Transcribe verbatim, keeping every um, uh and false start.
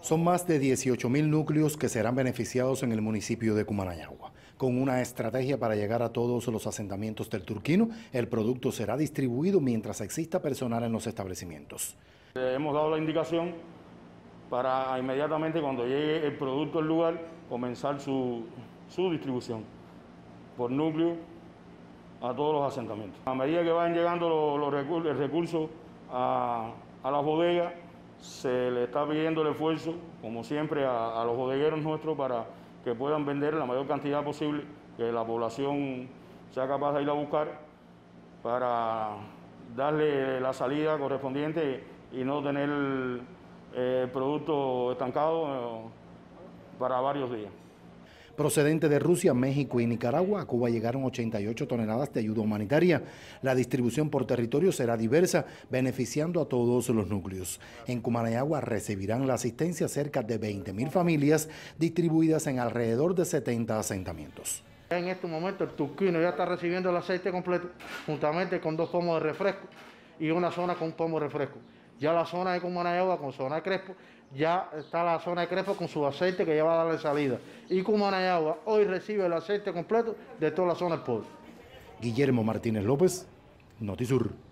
Son más de dieciocho mil núcleos que serán beneficiados en el municipio de Cumanayagua. Con una estrategia para llegar a todos los asentamientos del Turquino, el producto será distribuido mientras exista personal en los establecimientos. Hemos dado la indicación para inmediatamente cuando llegue el producto al lugar comenzar su, su distribución por núcleo a todos los asentamientos. A medida que vayan llegando los, los recursos, el recurso a, a las bodegas, se le está pidiendo el esfuerzo, como siempre, a, a los bodegueros nuestros para que puedan vender la mayor cantidad posible, que la población sea capaz de ir a buscar para darle la salida correspondiente y no tener el eh, producto estancado eh, para varios días. Procedente de Rusia, México y Nicaragua, a Cuba llegaron ochenta y ocho toneladas de ayuda humanitaria. La distribución por territorio será diversa, beneficiando a todos los núcleos. En Cumanayagua recibirán la asistencia cerca de veinte mil familias distribuidas en alrededor de setenta asentamientos. En este momento el Turquino ya está recibiendo el aceite completo, juntamente con dos pomos de refresco y una zona con un pomo de refresco. Ya la zona de Cumanayagua con zona de Crespo, ya está la zona de Crespo con su aceite que ya va a darle salida. Y Cumanayagua hoy recibe el aceite completo de toda la zona del pueblo. Guillermo Martínez López, Notisur.